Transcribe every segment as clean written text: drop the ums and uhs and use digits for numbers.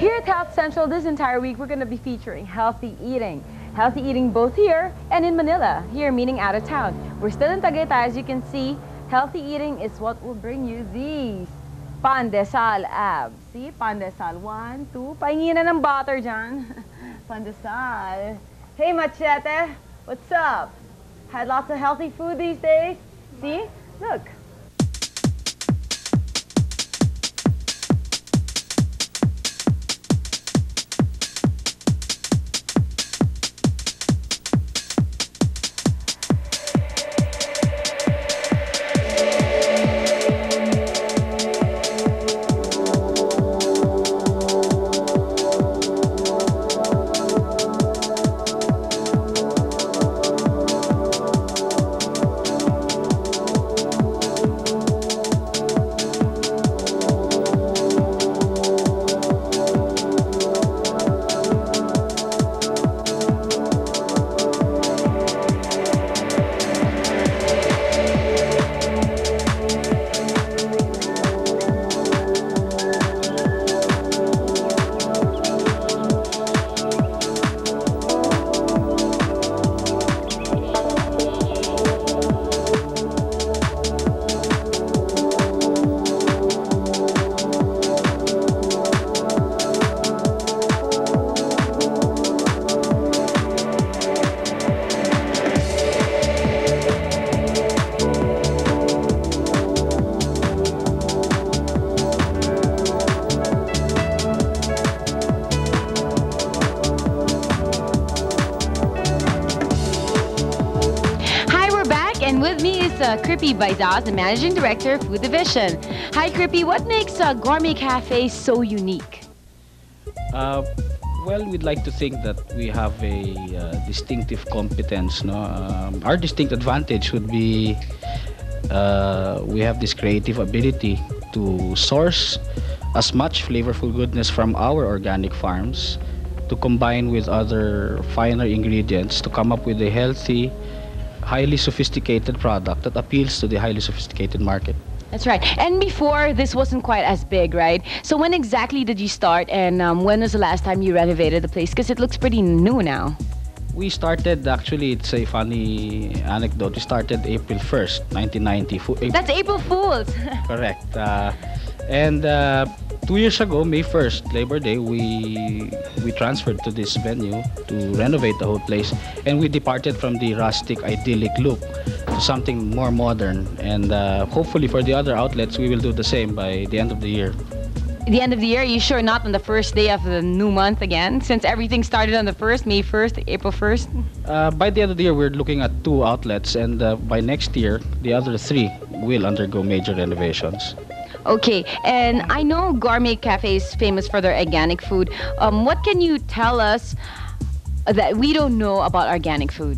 Here at Health Central this entire week, we're going to be featuring healthy eating. Healthy eating both here and in Manila. Here meaning out of town. We're still in Tagaytay. As you can see, healthy eating is what will bring you these pandesal abs. See, pandesal. 1, 2. Pahingin na ng butter dyan. Pandesal. Hey, Machete. What's up? Had lots of healthy food these days? See? Look. And with me is Krippy Baizaz, the Managing Director of Food Division. Hi Krippy, what makes Gourmet Cafe so unique? Well, we'd like to think that we have a distinctive competence. No? Our distinct advantage would be we have this creative ability to source as much flavorful goodness from our organic farms to combine with other finer ingredients to come up with a healthy, highly sophisticated product that appeals to the highly sophisticated market. That's right. And before, this wasn't quite as big, right? So when exactly did you start, and when was the last time you renovated the place? Because it looks pretty new now. We started, actually, it's a funny anecdote. We started April 1st, 1990. That's April Fool's! Correct. And 2 years ago, May 1st, Labor Day, we transferred to this venue to renovate the whole place, and we departed from the rustic, idyllic look to something more modern. And hopefully for the other outlets, we will do the same by the end of the year. The end of the year? Are you sure not on the first day of the new month again? Since everything started on the 1st, May 1st, April 1st? By the end of the year, we're looking at 2 outlets, and by next year, the other 3 will undergo major renovations. Okay, and I know Gourmet Cafe is famous for their organic food. What can you tell us that we don't know about organic food?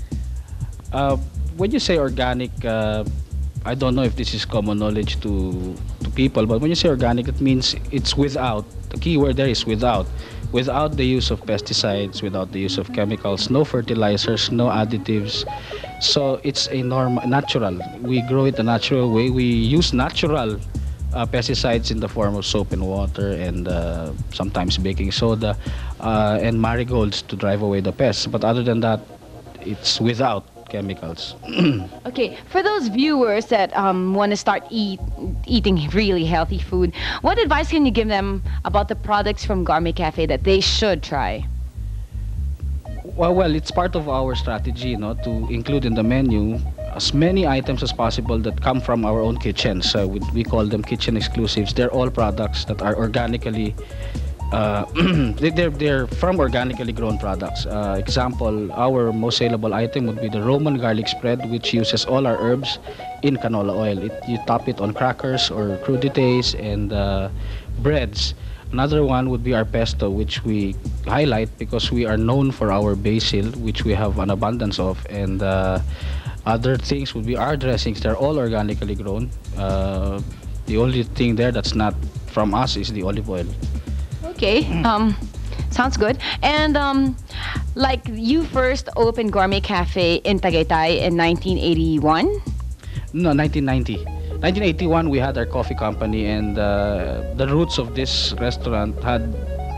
When you say organic, I don't know if this is common knowledge to people, but when you say organic, it means it's without. The key word there is without. Without the use of pesticides, without the use of chemicals, no fertilizers, no additives. So it's a natural. We grow it a natural way. We use natural pesticides in the form of soap and water, and sometimes baking soda and marigolds to drive away the pests. But other than that, it's without chemicals. Okay, for those viewers that want to start eating really healthy food, what advice can you give them about the products from Gourmet Cafe that they should try? Well, it's part of our strategy, to include in the menu as many items as possible that come from our own kitchens. We call them kitchen exclusives. They're all products that are organically, they're from organically grown products. Example, our most saleable item would be the Roman garlic spread, which uses all our herbs in canola oil. You top it on crackers or crudités and breads. Another one would be our pesto, which we highlight because we are known for our basil, which we have an abundance of, and other things would be our dressings. They're all organically grown. The only thing there that's not from us is the olive oil. Okay, sounds good. And like you first opened Gourmet Cafe in Tagaytay in 1981? No, 1990. 1981, we had our coffee company, and the roots of this restaurant had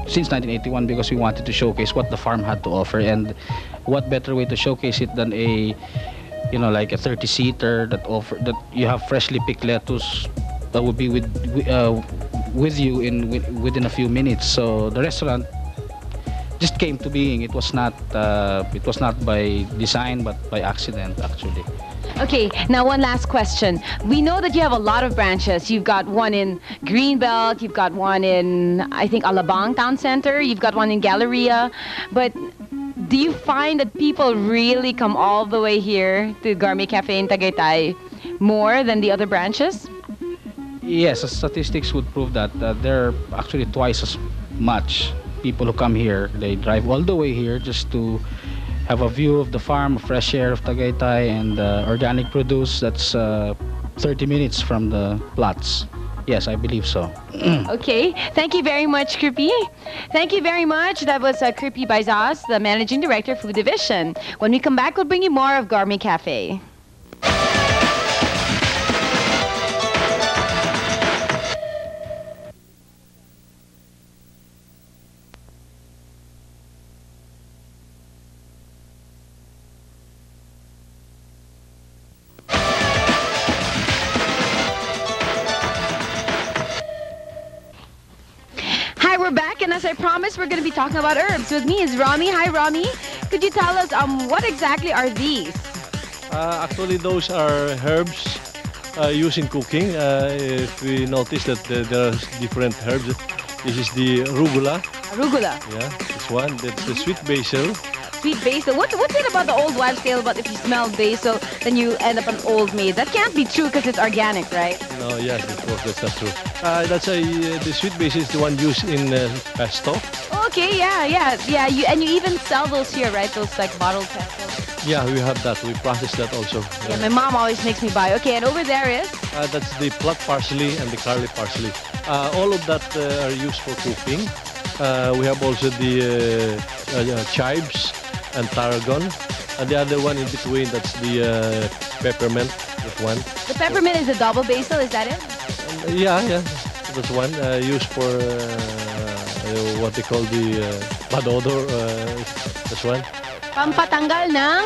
since 1981 because we wanted to showcase what the farm had to offer, and what better way to showcase it than a, you know, like a 30-seater that you have freshly picked lettuce that will be with you within a few minutes. So the restaurant just came to being. It was not by design but by accident, actually. Okay, now one last question. We know that you have a lot of branches. You've got one in Greenbelt, you've got one in, I think, Alabang Town Center, you've got one in Galleria. But do you find that people really come all the way here to Gourmet Cafe in Tagaytay more than the other branches? Yes, statistics would prove that there are actually twice as much people who come here. They drive all the way here just to have a view of the farm, fresh air of Tagaytay, and organic produce. That's 30 minutes from the plots. Yes, I believe so. Okay, thank you very much, Kripi. Thank you very much. That was Kripi Baizas, the Managing Director, Food Division. When we come back, we'll bring you more of Gourmet Cafe. We're back, and as I promised, we're going to be talking about herbs. With me is Rami. Hi, Rami. Could you tell us what exactly are these? Actually, those are herbs used in cooking. If we notice that there are different herbs, this is the arugula. Arugula. Yeah, this one. That's the sweet basil. Sweet basil. What's it about the old wives' tale about if you smell basil, then you end up an old maid? That can't be true because it's organic, right? No, yes, of course, that's not true. The sweet basil is the one used in pesto. Okay, yeah. You even sell those here, right? Those like bottled pesto. Yeah, we have that. We process that also. Yeah, my mom always makes me buy. Okay, and over there is? That's the plot parsley and the curly parsley. All of that are used for cooking. We have also the chives and tarragon, and the other one in between, that's the peppermint. That one. The peppermint is a double basil, is that it? Yeah, that's one used for what they call the bad odor. That's one. Pampatanggal ng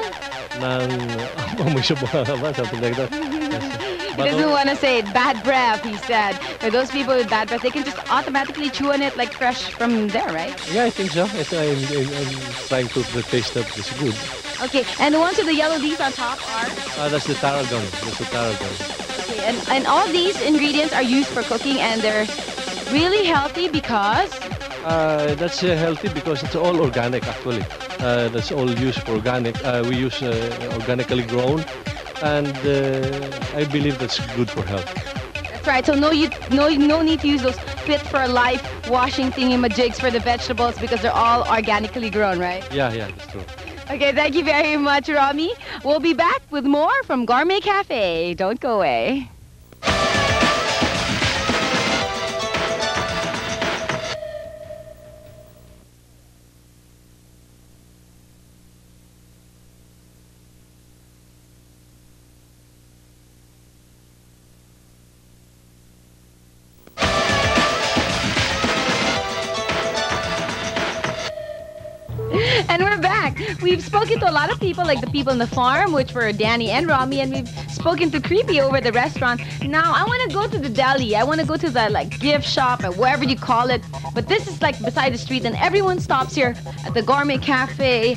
amoy ba, something like that. He doesn't want to say it. Bad breath, he said. For those people with bad breath, they can just automatically chew on it like fresh from there, right? Yeah, I think so. I'm trying to taste that it's good. Okay, and the ones with the yellow leaves on top are? That's the tarragon. Okay, and all these ingredients are used for cooking, and they're really healthy because? That's healthy because it's all organic, actually. That's all used for organic. We use organically grown. And I believe that's good for health. That's right. So no need to use those fit for life washing thingy-majigs for the vegetables because they're all organically grown, right? Yeah, that's true. Okay, thank you very much, Rami. We'll be back with more from Gourmet Cafe. Don't go away. And we're back. We've spoken to a lot of people, like the people in the farm, which were Danny and Rami, and we've spoken to Creepy over the restaurant. Now, I want to go to the deli. I want to go to the gift shop or wherever you call it. But this is beside the street, and everyone stops here at the Gourmet Cafe,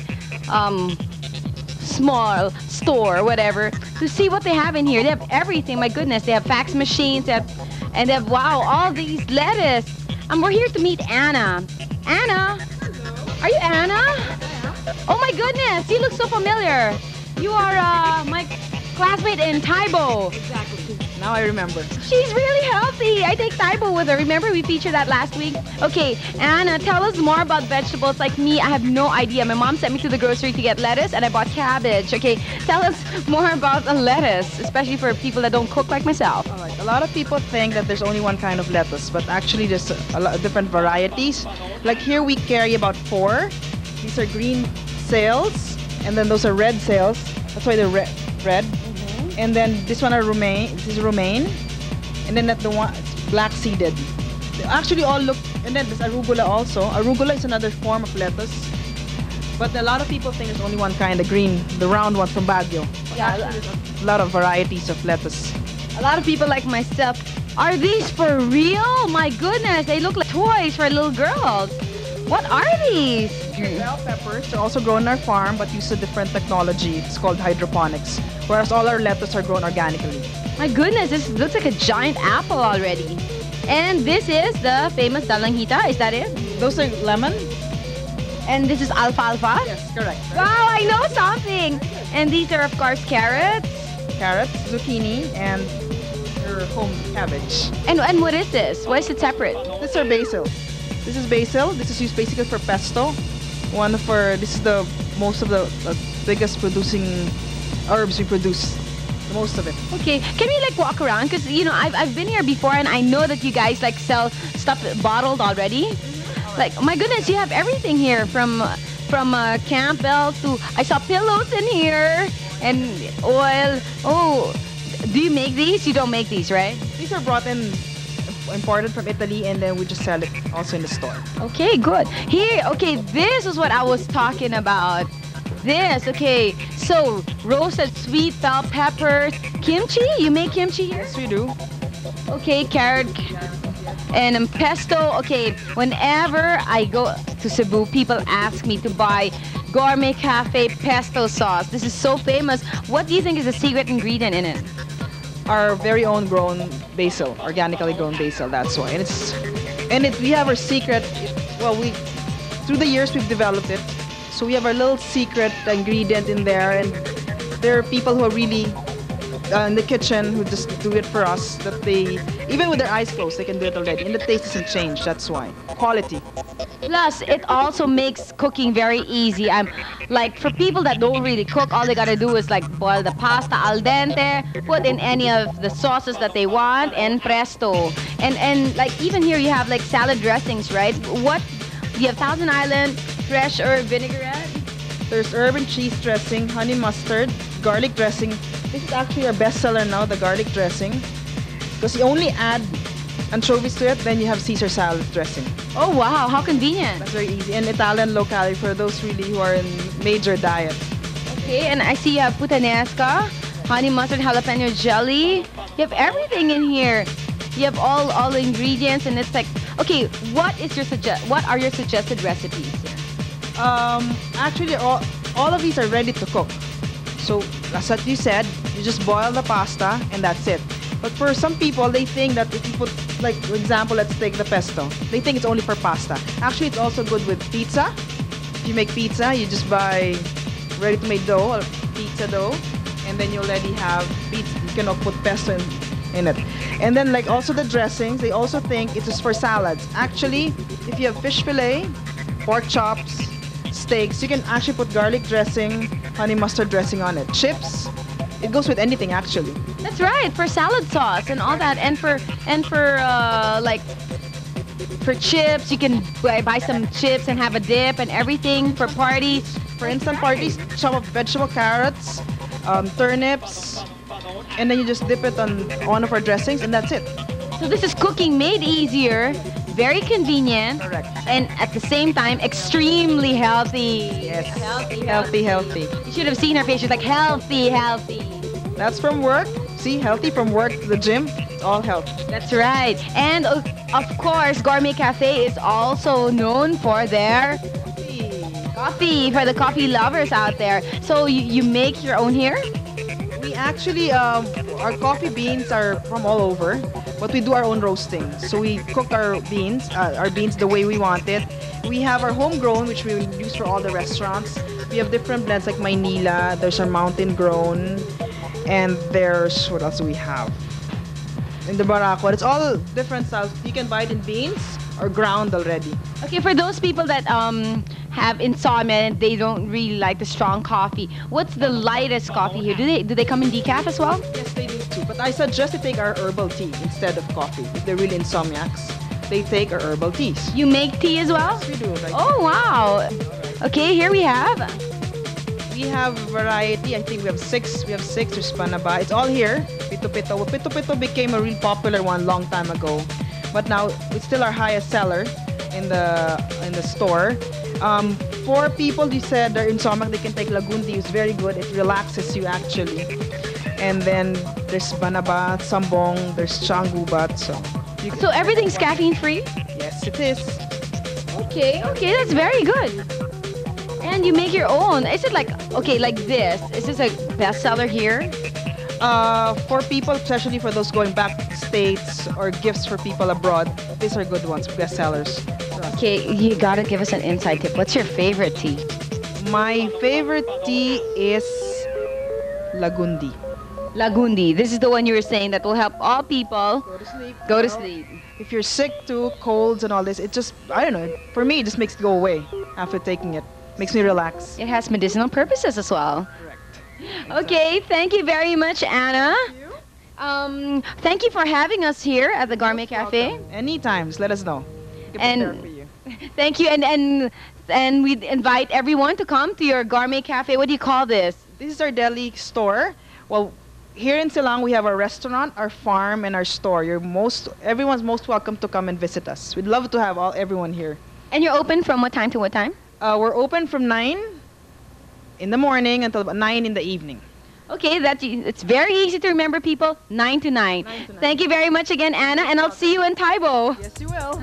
small store, whatever, to see what they have in here. They have everything. My goodness, they have fax machines. They have wow, all these lettuce. And we're here to meet Anna. Anna. Are you Anna? Oh my goodness, you look so familiar. You are my classmate in Taibo. Exactly. Now I remember. She's really healthy. I take Taibo with her. Remember we featured that last week? Okay, Anna, tell us more about vegetables. Like me, I have no idea. My mom sent me to the grocery to get lettuce and I bought cabbage. Okay, tell us more about the lettuce, especially for people that don't cook like myself. All right. A lot of people think that there's only one kind of lettuce, but actually there's a lot of different varieties. Like here we carry about 4. These are green sails, and then those are red sails. That's why they're red. Mm-hmm. And then this one are romaine. This is romaine. And then that the one black seeded. actually all look, and then there's arugula also. Arugula is another form of lettuce. But a lot of people think there's only one kind, the green, the round one from Baguio. Yeah, Actually, there's a lot of varieties of lettuce. a lot of people like myself. Are these for real? My goodness, they look like toys for little girls. What are these? Bell peppers are also grown on our farm but use a different technology. It's called hydroponics. Whereas all our lettuce are grown organically. My goodness, this looks like a giant apple already. And this is the famous dalanghita, is that it? Those are lemon? And this is alfalfa? Yes, correct. Wow, I know something! And these are, of course, carrots. Carrots, zucchini, and your home cabbage. And what is this? Why is it separate? This is basil. This is basil. This is used basically for pesto. This is the most of the biggest producing herbs we produce. Most of it. Okay, can we like walk around? Because you know, I've been here before and I know that you guys like sell stuff bottled already. Like, my goodness, you have everything here from Campbell to, I saw pillows in here and oil. Oh, do you make these? You don't make these, right? These are brought in, imported from Italy, and then we just sell it also in the store. Okay, good. Here, okay, this is what I was talking about. This, okay, so roasted sweet bell peppers, kimchi. You make kimchi here? Yes, we do. Okay, carrot and pesto. Okay, whenever I go to Cebu, people ask me to buy Gourmet Cafe pesto sauce. This is so famous. What do you think is the secret ingredient in it? Our very own grown basil, organically grown basil. That's why, we have our secret. Well, through the years we've developed it. So we have our little secret ingredient in there, and there are people who are really in the kitchen who just do it for us. That they, even with their eyes closed, they can do it already, and the taste doesn't change. That's why quality. Plus, it also makes cooking very easy. I'm like, for people that don't really cook, all they gotta do is like boil the pasta al dente, put in any of the sauces that they want, and presto. And like even here you have like salad dressings, right? What you have? Thousand Island fresh herb vinaigrette. There's herb and cheese dressing, honey mustard, garlic dressing. This is actually our bestseller now, the garlic dressing, because you only add anchovies to it, then you have Caesar salad dressing. Oh wow, how convenient. That's very easy. And Italian low calorie for those really who are in major diet. Okay, and I see you have puttanesca, honey mustard, jalapeno jelly. You have everything in here. You have all the ingredients, and it's like, okay, what are your suggested recipes here? Actually, all of these are ready to cook. So, as what you said, you just boil the pasta and that's it. But for some people, they think that if you put, like, for example, let's take the pesto. They think it's only for pasta. Actually, it's also good with pizza. If you make pizza, you just buy ready-to-made dough, or pizza dough, and then you already have pizza. You cannot put pesto in it. And then, like, also the dressings, they also think it's just for salads. Actually, if you have fish fillet, pork chops, steaks, you can actually put garlic dressing, honey mustard dressing on it. Chips, it goes with anything actually. That's right, for salad sauce and all that, and for like for chips, you can buy some chips and have a dip and everything for parties. For instant parties, chop up vegetable carrots, turnips, and then you just dip it on one of our dressings, and that's it. So this is cooking made easier, very convenient, Correct. and at the same time extremely healthy. Yes. Healthy. Healthy. You should have seen her face. She's like, healthy. That's from work. See, healthy from work to the gym. It's all health. That's right. And of course, Gourmet Cafe is also known for their coffee, for the coffee lovers out there. So you make your own here? We actually, our coffee beans are from all over, but we do our own roasting. So we cook our beans the way we want it. We have our homegrown, which we use for all the restaurants. We have different blends like Maynila, there's our mountain grown, and there's, what else do we have? In the Barako, it's all different styles. You can buy it in beans or ground already. Okay, for those people that have insomnia and they don't really like the strong coffee, what's the lightest coffee here? Do they come in decaf as well? Yes, they do too. But I suggest they take our herbal tea instead of coffee. If they're really insomniacs, they take our herbal teas. You make tea as well? Yes, we do. Right? Oh, wow. Okay, here we have. We have variety. I think we have six. There's panaba. It's all here. Pito Pito. Pito Pito became a real popular one long time ago. but now it's still our highest seller in the store. For people, you said they're insomniac, they can take Lagundi. It's very good. It relaxes you actually. And then there's Banabat, Sambong, there's Changubat. So everything's caffeine free? Yes, it is. Okay, that's very good. And you make your own. Is it like, okay, like this? Is this a bestseller here? For people, especially for those going back to the States or gifts for people abroad, these are good ones, bestsellers. Okay, you gotta give us an inside tip. What's your favorite tea? My favorite tea is Lagundi. Lagundi. This is the one you were saying that will help all people Go to sleep. go to sleep. If you're sick too, colds and all this, it just, I don't know, for me, it just makes it go away after taking it. Makes me relax. It has medicinal purposes as well. Correct. Okay, thank you very much, Anna. Thank you for having us here at the Gourmet Cafe. Welcome. Anytime, just let us know. We'll And- prepare for you. Thank you, and we invite everyone to come to your Gourmet Cafe. What do you call this? This is our deli store. Well, here in Silang, we have our restaurant, our farm, and our store. Everyone's most welcome to come and visit us. We'd love to have everyone here. And you're open from what time to what time? We're open from 9 in the morning until about 9 in the evening. Okay, it's very easy to remember, people. 9 to 9. 9 to 9. Thank you very much again, Anna, and I'll see you in Taibo. Yes, you will.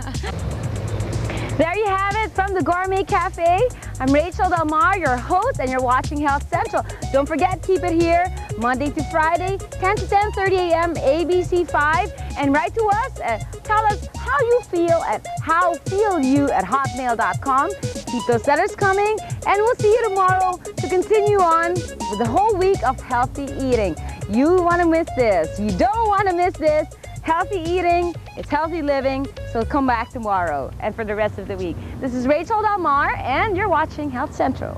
There you have it from the Gourmet Cafe. I'm Rachel Del Mar, your host, and you're watching Health Central. Don't forget, keep it here Monday to Friday, 10 to 10:30 a.m. ABC5, and write to us. Tell us how you feel at howfeelyou@hotmail.com. Keep those letters coming, and we'll see you tomorrow to continue on with the whole week of healthy eating. You want to miss this. You don't want to miss this. Healthy eating, it's healthy living, so come back tomorrow and for the rest of the week. This is Rachel Del Mar, and you're watching Health Central.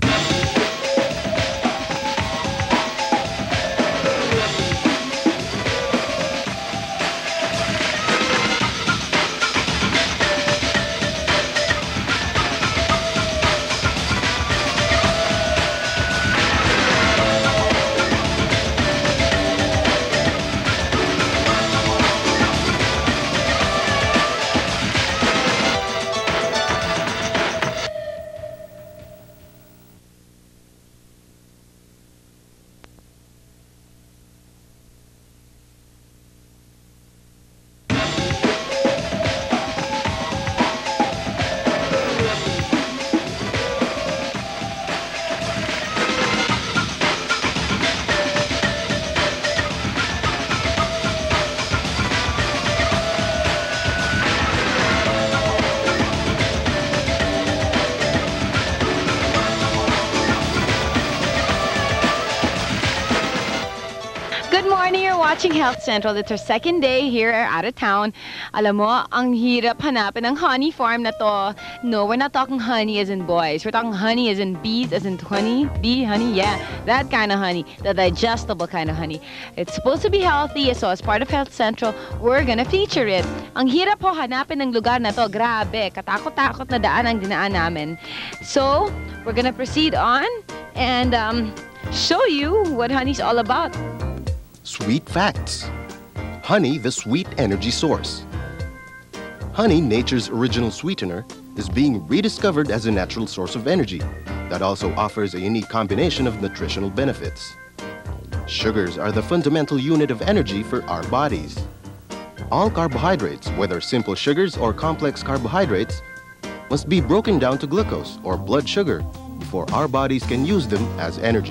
Watching Health Central. It's our second day here out of town. Alam mo, ang hirap hanapin ng honey farm na to. No, we're not talking honey as in boys. We're talking honey as in bees, as in honey, bee, honey, yeah. That kind of honey, the digestible kind of honey. It's supposed to be healthy, so as part of Health Central, we're gonna feature it. Ang hirap ho hanapin ng lugar na to. Grabe, katakot-takot na daan ang dinaan namin. So, we're gonna proceed on and show you what honey's all about. Sweet facts. Honey, the sweet energy source. Honey, nature's original sweetener, is being rediscovered as a natural source of energy that also offers a unique combination of nutritional benefits. Sugars are the fundamental unit of energy for our bodies. All carbohydrates, whether simple sugars or complex carbohydrates, must be broken down to glucose or blood sugar before our bodies can use them as energy.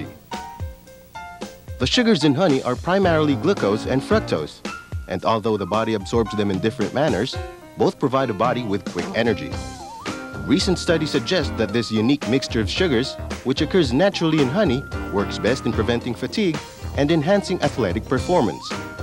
The sugars in honey are primarily glucose and fructose, and although the body absorbs them in different manners, both provide a body with quick energy. Recent studies suggest that this unique mixture of sugars, which occurs naturally in honey, works best in preventing fatigue and enhancing athletic performance.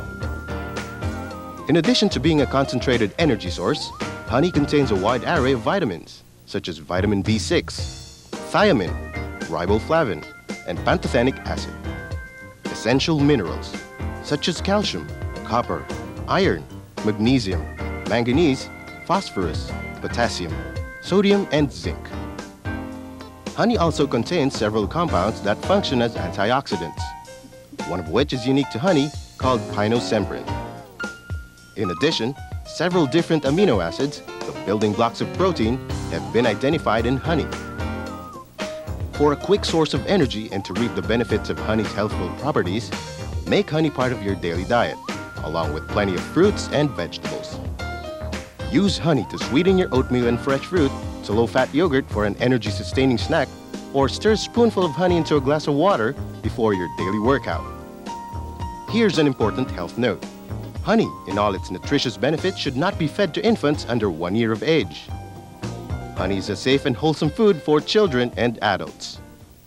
In addition to being a concentrated energy source, honey contains a wide array of vitamins, such as vitamin B6, thiamine, riboflavin, and pantothenic acid. Essential minerals, such as calcium, copper, iron, magnesium, manganese, phosphorus, potassium, sodium, and zinc. Honey also contains several compounds that function as antioxidants, one of which is unique to honey, called pinosembrin. In addition, Several different amino acids, the building blocks of protein, have been identified in honey. For a quick source of energy and to reap the benefits of honey's healthful properties, make honey part of your daily diet, along with plenty of fruits and vegetables. Use honey to sweeten your oatmeal and fresh fruit, to low-fat yogurt for an energy-sustaining snack, or stir a spoonful of honey into a glass of water before your daily workout. Here's an important health note. Honey, in all its nutritious benefits, should not be fed to infants under 1 year of age. Honey is a safe and wholesome food for children and adults.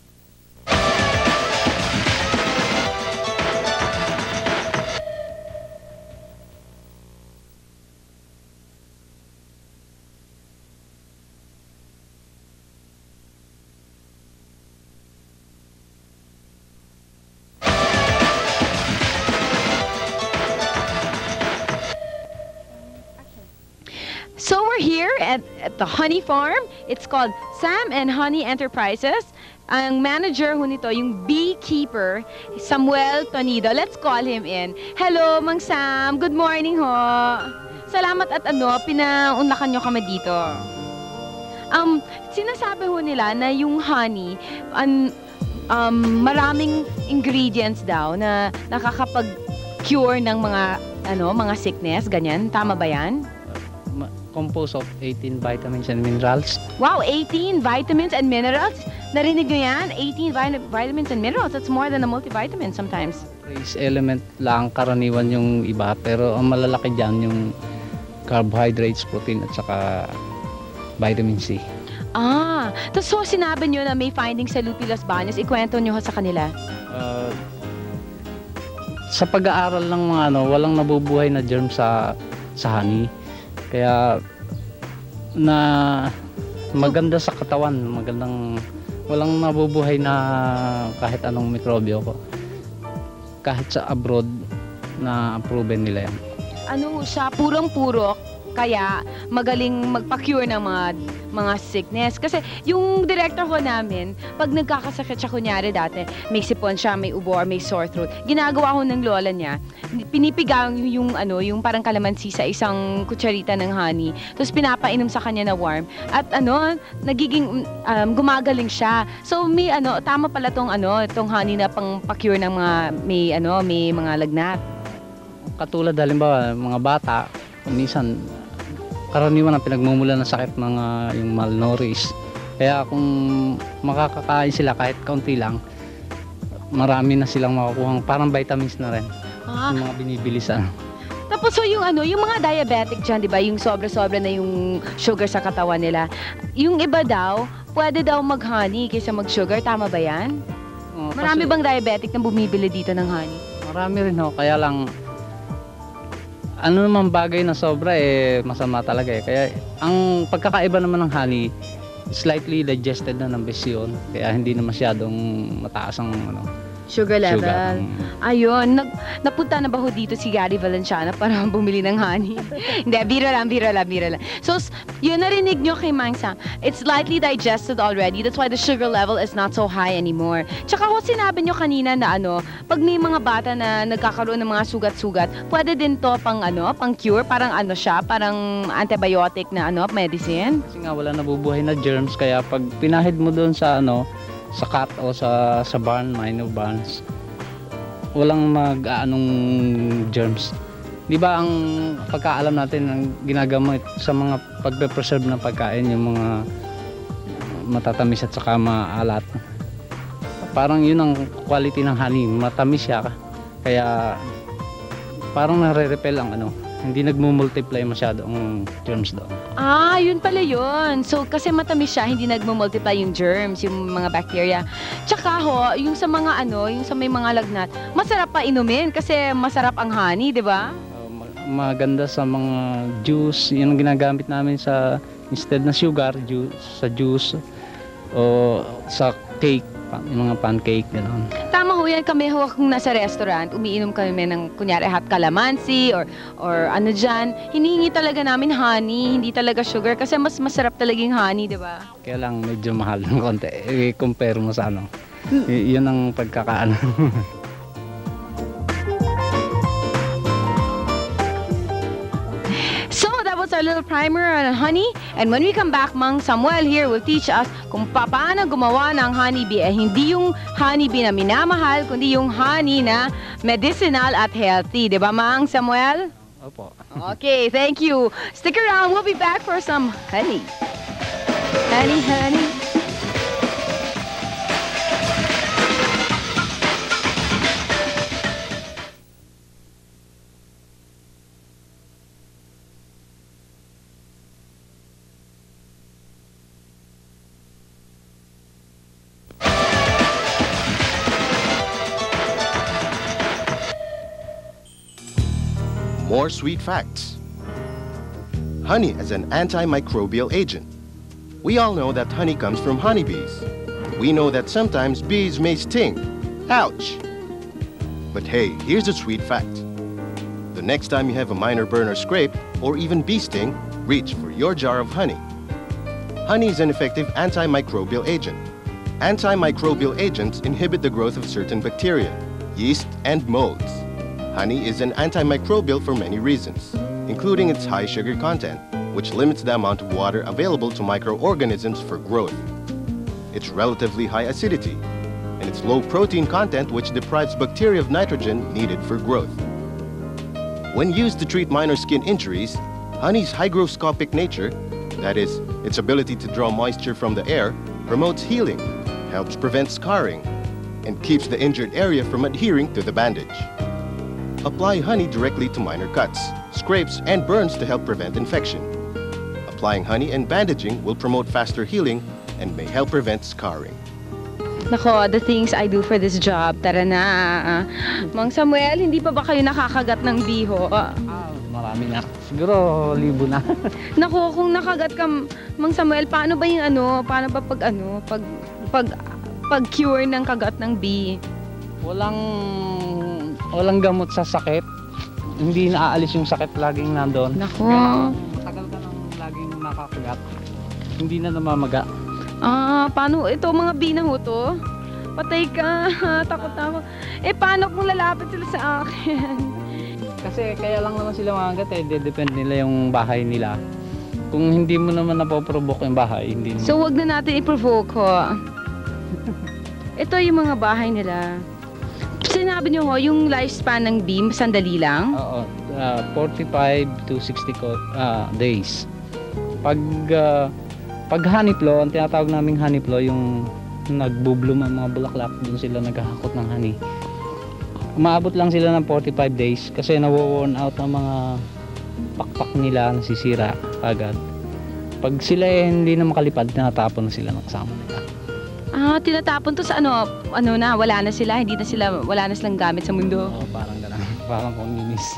So we're here at the honey farm. It's called Sam and Honey Enterprises. Ang manager ho nito, yung beekeeper, Samuel Tonido. Let's call him in. Hello, Mang Sam. Good morning ho. Salamat at pinaunlakan nyo kami dito. Sinasabi ho nila na yung honey, maraming ingredients daw na nakakapag-cure ng mga sickness, ganyan. Tama ba yan? Composed of 18 vitamins and minerals. Wow, 18 vitamins and minerals? Narinig nyo yan? 18 vitamins and minerals. That's more than a multivitamin sometimes. Trace element lang karaniwan yung iba, pero ang malalaki dyan yung carbohydrates, protein at saka vitamin C. Tapos so sinabi nyo na may findings sa Lupi-Las Baños. Ikwento nyo sa kanila. Sa pag-aaral ng mga walang nabubuhay na germ sa honey. Kaya maganda sa katawan, walang nabubuhay na kahit anong mikrobyo ko. Kahit sa abroad na proven nila yan. Ano siya, purong-puro, kaya magaling magpa-cure ng mga sickness. Kasi yung director ko namin, pag nagkakasakit siya, kunyari dati, may sipon siya, may ubo, or may sore throat, ginagawa ko ng lola niya, pinipigang yung parang kalamansi sa isang kutsarita ng honey, tapos pinapainom sa kanya na warm, at nagiging gumagaling siya. So may tama pala tong honey na pang pa-cure ng mga may mga lagnat. Katulad halimbawa, mga bata, minsan karaniwan ang pinagmumulan ng sakit yung malnourished. Kaya kung makakakain sila kahit kaunti lang, marami na silang makukuhang parang vitamins na rin. Yung mga binibili sa Tapos so yung mga diabetic dyan, di ba? Yung sobra-sobra na yung sugar sa katawan nila. Yung iba daw, pwede daw mag-honey kaysa mag-sugar. Tama ba yan? Marami bang diabetic na bumibili dito ng honey? Marami rin ho. Kaya lang, naman bagay na sobra masama talaga Kaya ang pagkakaiba naman ng honey, slightly digested na ng besyon. Kaya hindi na masyadong mataas ang sugar level. Ayun, napunta na ba ho dito si Gary Valenciano para bumili ng honey? Hindi, biro lang. So, yun narinig nyo kay Mang Sam. It's slightly digested already. That's why the sugar level is not so high anymore. Tsaka ho, sinabi nyo kanina na pag may mga bata na nagkakaroon ng mga sugat-sugat, pwede din to pang cure, parang siya, parang antibiotic na medicine. Kasi nga wala nabubuhay na germs, kaya pag pinahid mo doon sa sa cat o sa barn, minor barns, walang mag-aanong germs. Di ba ang pagkaalam natin ang ginagamit sa mga pagpe-preserve ng pagkain, yung mga matatamis at saka maalat. Parang yun ang quality ng honey, matamis siya. Kaya parang nare-repel ang hindi nagmo-multiply masyado ang germs doon. Yun pala yun. So, kasi matamis siya, hindi nagmo-multiply yung germs, yung mga bacteria. Tsaka ho, yung sa mga yung sa may mga lagnat, masarap pa inumin kasi masarap ang honey, di ba? Maganda sa mga juice, yun ang ginagamit namin instead na sugar, sa juice o sa cake, yung mga pancake, gano'n. Tama ho yan, kami ho kung nasa restaurant, umiinom kami ng kunyari hot calamansi or dyan, hinihingi talaga namin honey, hindi talaga sugar kasi mas masarap talaga yung honey, di ba? Kaya lang medyo mahal ng konti, compare mo sa yun ang pagkakaano. our little primer on honey. And when we come back, Mang Samuel here will teach us kung paano gumawa ng honeybee. Hindi yung honeybee na minamahal, kundi yung honey na medicinal at healthy. Diba, Mang Samuel? Opo. Okay, thank you. Stick around. We'll be back for some honey. Honey, honey. More sweet facts. Honey as an antimicrobial agent. We all know that honey comes from honeybees. We know that sometimes bees may sting. Ouch! But hey, here's a sweet fact. The next time you have a minor burn or scrape, or even bee sting, reach for your jar of honey. Honey is an effective antimicrobial agent. Antimicrobial agents inhibit the growth of certain bacteria, yeast, and molds. Honey is an antimicrobial for many reasons, including its high sugar content, which limits the amount of water available to microorganisms for growth. Its relatively high acidity, and its low protein content, which deprives bacteria of nitrogen needed for growth. When used to treat minor skin injuries, honey's hygroscopic nature, that is, its ability to draw moisture from the air, promotes healing, helps prevent scarring, and keeps the injured area from adhering to the bandage. Apply honey directly to minor cuts, scrapes, and burns to help prevent infection. Applying honey and bandaging will promote faster healing and may help prevent scarring. Nako, the things I do for this job. Tara na. Mang Samuel, hindi pa ba kayo nakakagat ng biho? Marami na. Siguro 1,000 na. Nako, kung nakagat ka, Mang Samuel, paano ba yung paano ba pag cure ng kagat ng bee? Walang gamot sa sakit. Hindi naaalis yung sakit laging nandoon. Nako. Matagal ka nang laging nakakagat. Hindi na namamaga. Paano ito mga bee na ho to? Patay ka. Takot na ako. Paano kung lalapit sila sa akin? Kasi kaya lang naman sila makagat depende nila yung bahay nila. Kung hindi mo naman napoprovoke yung bahay, hindi naman. So wag na natin i-provoke ho. Ito yung mga bahay nila. Sinabi niyo ho, yung lifespan ng bee, sandali lang? Oo, 45 to 60 days. Pag honey flow, ang tinatawag naming honey flow, yung nagbubloom ang mga bulaklak, doon sila naghahakot ng honey. Umaabot lang sila ng 45 days kasi nawo-worn out ang mga pakpak nila, nasisira agad. Pag sila hindi na makalipad, tinatapon na sila ng kasama nila. Tinatapon to sa wala na sila, wala na silang gamit sa mundo. Parang gano'n, parang communist.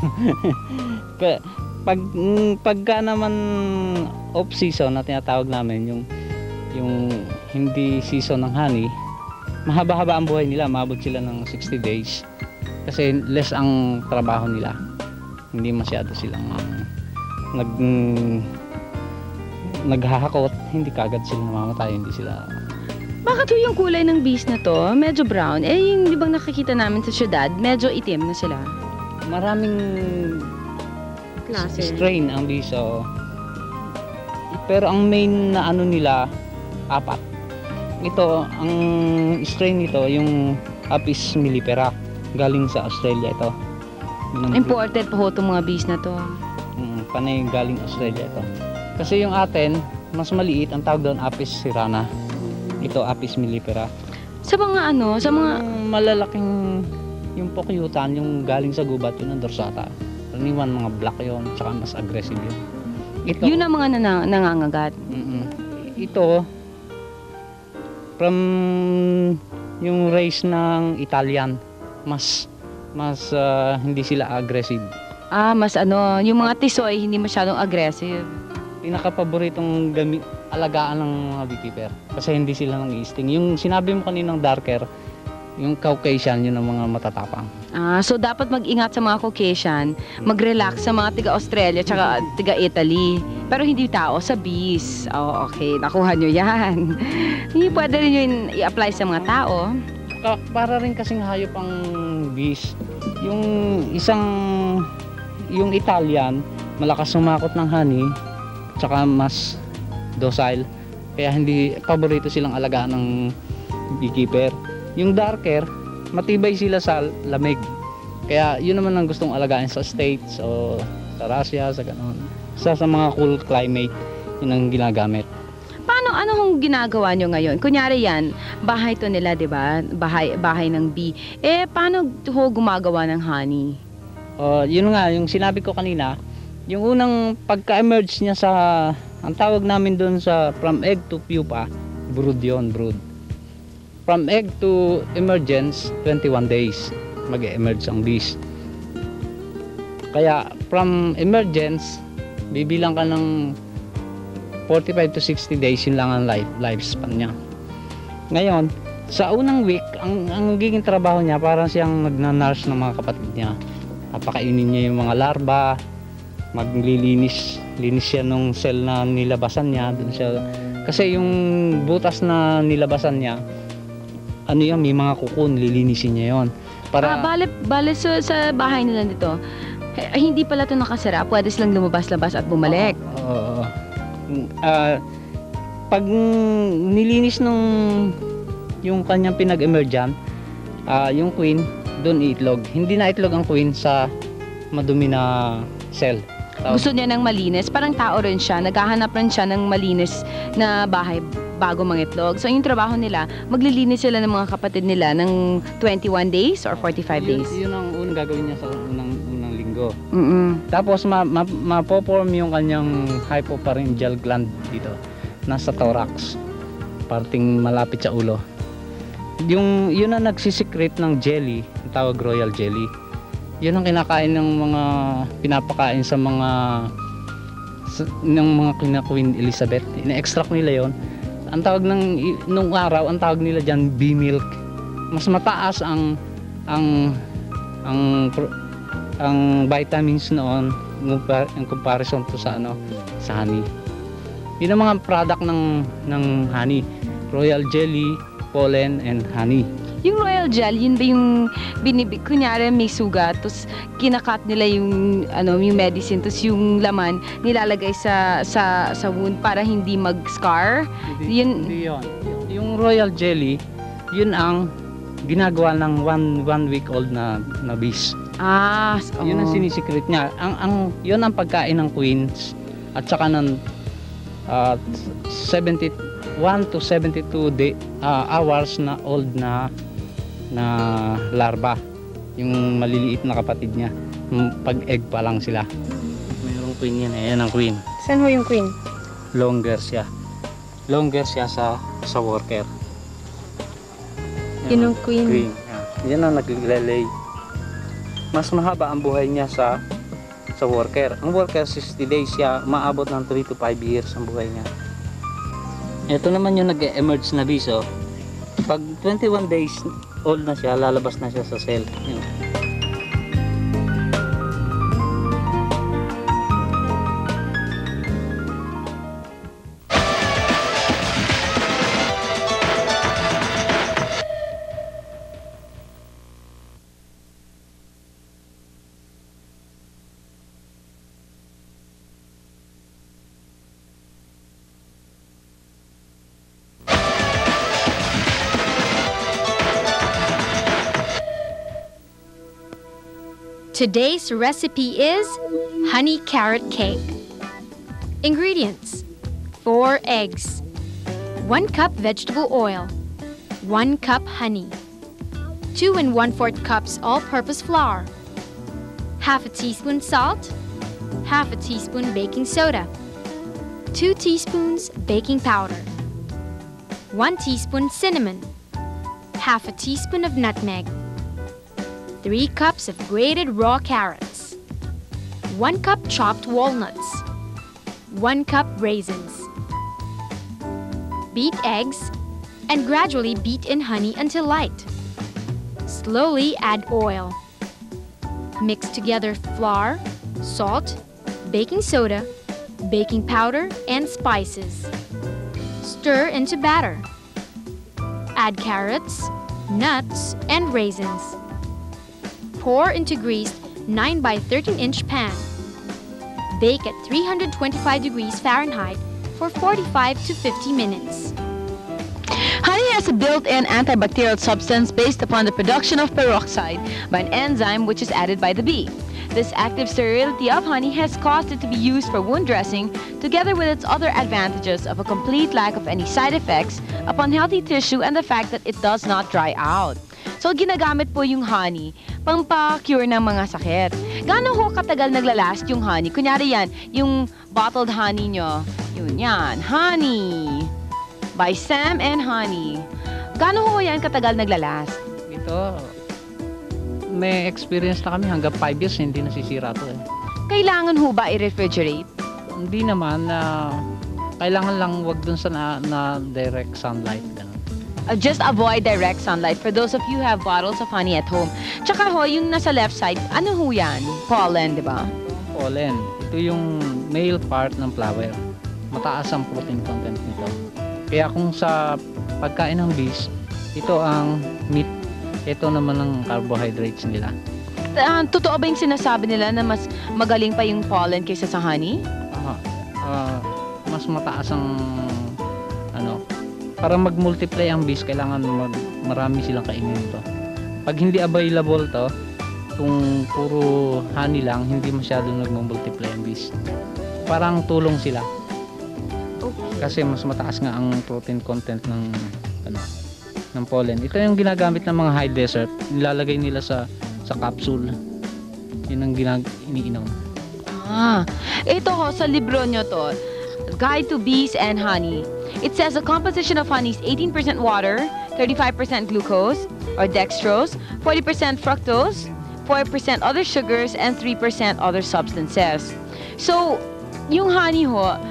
Pagka naman off season na tinatawag namin, yung hindi season ng honey, mahaba-haba ang buhay nila, maabot sila ng 60 days. Kasi less ang trabaho nila. Hindi masyado silang naghahakot, hindi kagad sila namamatay, hindi sila. Bakit yung kulay ng bees na to, medyo brown? Yung di bang nakikita namin sa syudad, medyo itim na sila? Maraming klase. Strain ang bees. Pero ang main na nila, 4. Ito, ang strain nito, yung Apis mellifera. Galing sa Australia ito. Imported po itong mga bees na to. Panay galing Australia ito. Kasi yung atin, mas maliit, ang tawag doon Apis cerana. Ito Apis mellifera. Sa mga yung malalaking yung pokyutan, yung galing sa gubat, yun ang dorsata. Raniwan mga black yun, tsaka mas aggressive yun. Ito, yun ang mga nangangagat. Ito from yung race ng Italian, mas hindi sila aggressive. Mas yung mga tisoy hindi masyadong aggressive. Pinaka-paboritong alagaan ng mga beekeeper kasi hindi sila nang i-sting. Yung sinabi mo kaninang darker, yung Caucasian, yun ang mga matatapang. So dapat mag-ingat sa mga Caucasian, mag-relax sa mga tiga-Australia tsaka tiga-Italy. Pero hindi tao, sa bees. Okay, nakuha nyo yan. Hindi pwede rin yun i-apply sa mga tao. Para rin kasing hayop ang bees. Yung Italian, malakas sumakot ng honey, tsaka mas docile. Kaya hindi paborito silang alagaan ng beekeeper. Yung darker, matibay sila sa lamig. Kaya yun naman ang gustong alagaan sa States o sa Russia, sa ganun. Sa mga cool climate, yun ang ginagamit. Ano hong ginagawa nyo ngayon? Kunyari yan, bahay to nila, di ba? Bahay ng bee. Paano ho gumagawa ng honey? Yun nga, yung sinabi ko kanina, yung unang pagka-emerge niya sa, ang tawag namin doon sa from egg to pupa, brood yun, brood. From egg to emergence, 21 days, mag-emerge ang bees. Kaya, from emergence, bibilang ka ng 45 to 60 days, yun lang ang lifespan niya. Ngayon, sa unang week, ang nagiging trabaho niya, parang siyang nagna-nurse ng mga kapatid niya. Papakainin niya yung mga larva, maglilinis siya nung cell na nilabasan niya. Dun siya, kasi yung butas na nilabasan niya, ano yan, may mga kukun, lilinisin niya yon. Para, bale sa bahay nila dito, hindi pala ito nakasara, pwede silang lumabas-labas at bumalik. Pag nilinis nung yung kanyang pinag-emergent, yung queen doon iitlog. Hindi na itlog ang queen sa madumi na cell. Gusto niya ng malinis, parang tao rin siya, naghahanap rin siya ng malinis na bahay bago mangitlog. So yung trabaho nila, maglilinis sila ng mga kapatid nila ng 21 days or 45 days. Yun ang unang gagawin niya sa unang linggo. Tapos Mapoform yung kanyang hypopharyngeal gland dito, nasa thorax, parting malapit sa ulo. Yun ang nagsisecrete ng jelly, ang tawag royal jelly. Yun ang kinakain ng mga pinapakain sa mga kina Queen Elizabeth. Ina-extract nila yon. Ang tawag nung araw, ang tawag nila diyan bee milk. Mas mataas ang vitamins noon in comparison to sa honey. Yun ang mga product ng honey, royal jelly, pollen and honey. Yung royal jelly, yun ba yung kunyari may sugat, tapos kinakat nila yung medicine, tapos yung laman nilalagay sa wound para hindi mag-scar? Hindi yun. Yung royal jelly, yun ang ginagawa ng one week old na bees. Yun ang sinisikret niya. Yun ang pagkain ng queens at saka ng 71 to 72 hours na old na larva, yung maliliit na kapatid niya, pag-egg pa lang sila. Mayroong queen yan, ayan ang queen. Saan ho yung queen? Longer siya sa worker. Yun ang queen. Yan ang naglilay. Mas mahaba ang buhay niya sa worker. Ang worker 60 days siya, maabot ng 3 to 5 years ang buhay niya. Ito naman yung nag-emerge na bees. Pag 21 days old na siya, lalabas na siya sa cell. Yun. Today's recipe is honey carrot cake. Ingredients: 4 eggs, 1 cup vegetable oil, 1 cup honey, 2 1/4 cups all-purpose flour, half a teaspoon salt, half a teaspoon baking soda, 2 teaspoons baking powder, 1 teaspoon cinnamon, half a teaspoon of nutmeg, 3 cups of grated raw carrots, 1 cup chopped walnuts, 1 cup raisins. Beat eggs and gradually beat in honey until light. Slowly add oil. Mix together flour, salt, baking soda, baking powder, and spices. Stir into batter. Add carrots, nuts, and raisins. Pour into greased 9 by 13-inch pan. Bake at 325 degrees Fahrenheit for 45 to 50 minutes. Honey has a built-in antibacterial substance based upon the production of peroxide by an enzyme which is added by the bee. This active sterility of honey has caused it to be used for wound dressing, together with its other advantages of a complete lack of any side effects upon healthy tissue and the fact that it does not dry out. So, ginagamit po yung honey pang-cure ng mga sakit. Gaano ho katagal naglalast yung honey? Kunyari yan, yung bottled honey nyo, yun yan, honey by Sam and Honey. Gaano ho yan katagal naglalast? Ito, may experience na kami hanggang 5 years hindi nasisira to eh. Kailangan ho ba i-refrigerate? Hindi naman, kailangan lang wag dun sa na direct sunlight. Just avoid direct sunlight for those of you who have bottles of honey at home. Tsaka ho, yung nasa left side, ano ho yan? Pollen, di ba? Pollen. Ito yung male part ng flower. Mataas ang protein content nito. Kaya kung sa pagkain ng bees, ito ang meat, ito naman ang carbohydrates nila. Totoo ba yung sinasabi nila na mas magaling pa yung pollen kaysa sa honey? Mas mataas ang para mag-multiply ang bees, kailangan marami silang kainin ito. Pag hindi available to, kung puro honey lang, hindi masyadong nag-multiply ang bees. Parang tulong sila. Kasi mas mataas nga ang protein content ng pollen. Ito yung ginagamit ng mga high desert. Nilalagay nila sa capsule. Yun ang iniinom. Ito ho, sa libro nyo to, Guide to Bees and Honey. It says the composition of honey is 18% water, 35% glucose or dextrose, 40% fructose, 4% other sugars, and 3% other substances. So, yung honey ho,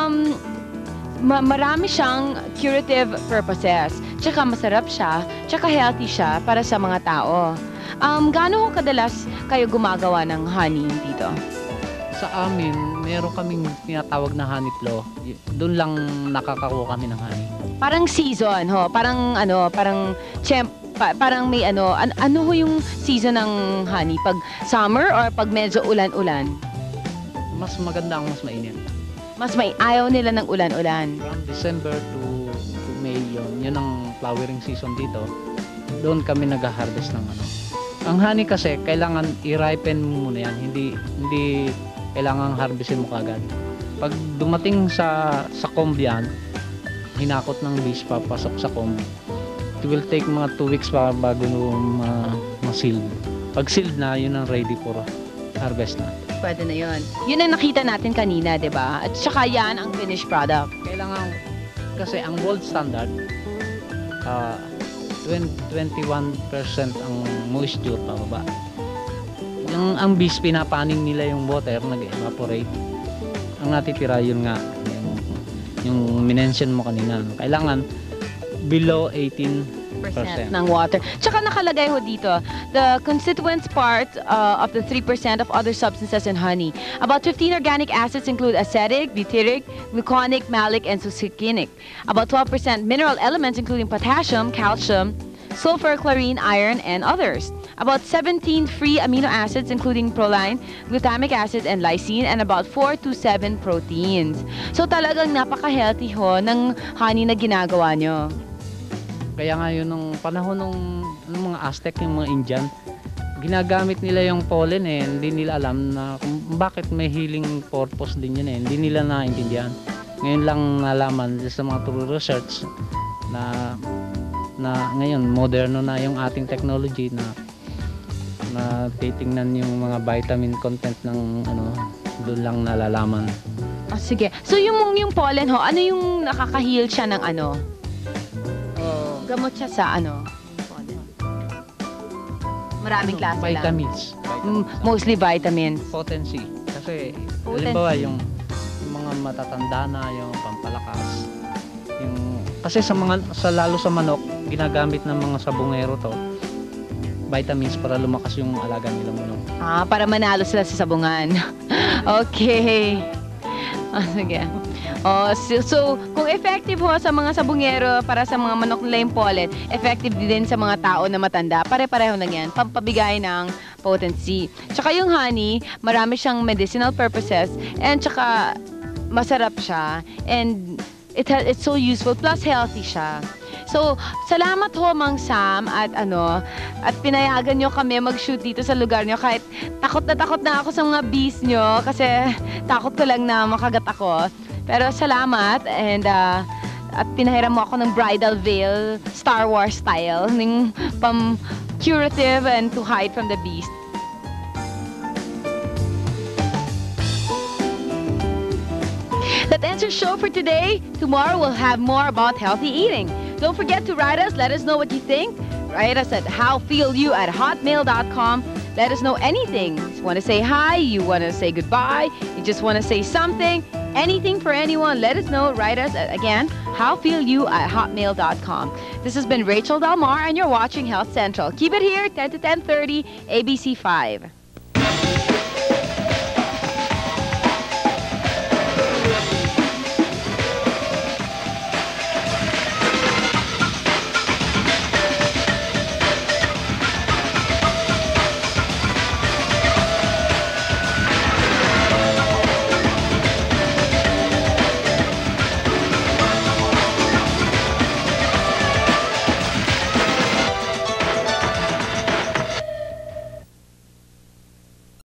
marami siyang curative purposes. Tsaka masarap siya, tsaka healthy siya para sa mga tao. Gaano kadalas kayo gumagawa ng honey dito? Sa amin, meron kaming tinatawag na honey flow. Doon lang nakakakuha kami ng honey. Parang season, ho? Parang parang may ano ho yung season ng honey? Pag summer or pag medyo ulan-ulan? Mas maganda ang mas mainit. Ayaw nila ng ulan-ulan. From December to May, yun ang flowering season dito. Doon kami nag-harvest ng Ang honey kasi, kailangan i-ripen mo muna yan. Hindi kailangan harvestin mo kagad. Pag dumating sa comb yan, hinakot ng bees papasok sa comb. It will take mga 2 weeks pa bago ma-sealed. Pag sealed na, yun ang ready for harvest na. Pwede na yun. Yun ang nakita natin kanina, di ba? At saka yan ang finished product. Kailangan, kasi ang gold standard, 21% ang moisture pababa. Ang bees, pinapaning nila yung water, nag-evaporate. Ang natitira, yun nga, yung minention mo kanina. Kailangan below 18% ng water. Tsaka nakalagay ho dito, the constituents part of the 3% of other substances in honey. About 15 organic acids include acetic, butyric, gluconic, malic, and succinic. About 12% mineral elements including potassium, calcium, sulfur, chlorine, iron, and others. About 17 free amino acids including proline, glutamic acid, and lysine, and about 4 to 7 proteins. So talagang napaka-healthy ho ng honey na ginagawa nyo. Kaya nga yun, nung panahon ng mga Aztec, yung mga Indian, ginagamit nila yung pollen eh. Hindi nila alam na kung bakit may healing purpose din yun eh. Hindi nila naintindihan. Ngayon lang nalaman sa mga true research na ngayon moderno na yung ating technology na titingnan yung mga vitamin content ng doon lang nalalaman. Sige. So yung pollen ho, ano yung nakaka-heal siya ng gamot siya sa pollen? Maraming klase lang. Vitamins. Mostly vitamins. Potency. Kasi halimbawa yung mga matatanda na, yung pampalakas. Kasi lalo sa manok, ginagamit ng mga sabungero to, vitamins para lumakas yung alaga nilang manok. Para manalo sila sa sabungan. Okay. Sige. So, kung effective ho sa mga sabungero para sa mga manok nila yung pollen, effective din sa mga tao na matanda. Pare-pareho na yan. Pampabigay ng potency. Tsaka yung honey, marami siyang medicinal purposes and tsaka masarap siya and it's so useful plus healthy siya. So, salamat ho Mang Sam at pinayagan nyo kami mag-shoot dito sa lugar nyo kahit takot na ako sa mga bees nyo kasi takot ko lang na makagat ako. Pero salamat and at pinahiram mo ako ng bridal veil, Star Wars style, ng curative and to hide from the beast. That ends our show for today. Tomorrow we'll have more about healthy eating. Don't forget to write us. Let us know what you think. Write us at howfeelyou@hotmail.com. Let us know anything. You want to say hi? You want to say goodbye? You just want to say something? Anything for anyone? Let us know. Write us at, again, howfeelyou@hotmail.com. This has been Rachel Del Mar, and you're watching Health Central. Keep it here, 10 to 10:30, ABC 5.